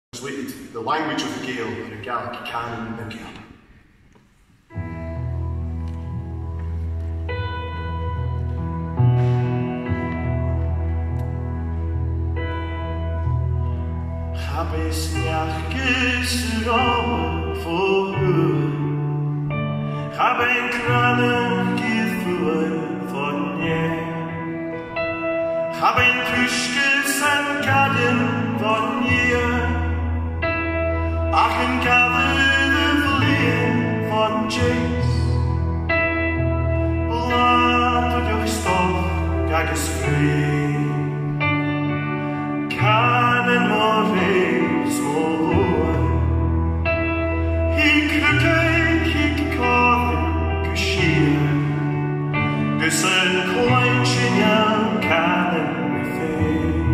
Translated, the language of the Gael, or a Gaelic canon na Gael. Chabes neach gysrawn for hwyr Chaben cranach gyfwyr for nie Chaben tushkes and gadin for nie Ach yn gafodd y flin von James Blad o diolch stoch agos ffri Canon mor reis o lwar Hi crygau cig codd gysia Gys yn cwain sy'n iawn canon y ffei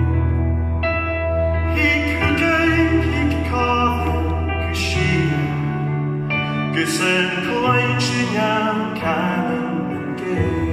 Hi crygau cig codd Gys yn cwain sy'n iawn canon y gei